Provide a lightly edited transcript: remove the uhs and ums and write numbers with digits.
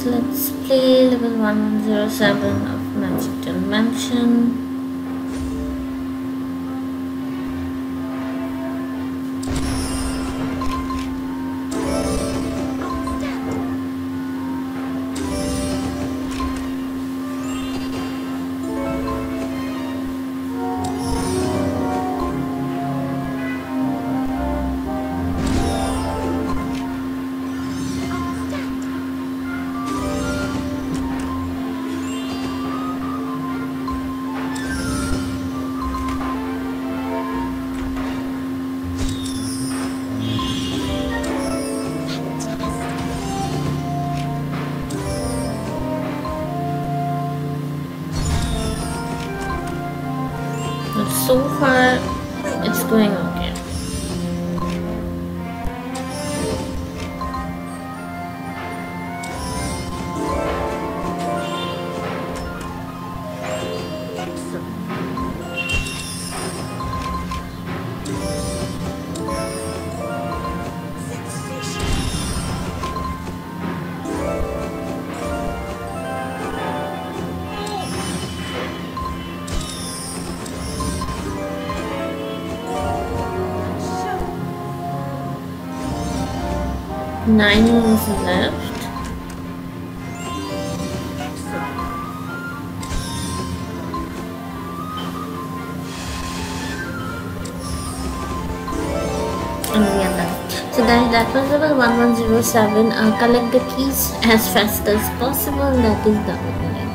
let's play level 1107 of Magic Dimension. So far, it's going okay. Nine moves left. And we are done. So guys, that was level 1107. Collect the keys as fast as possible. That is the only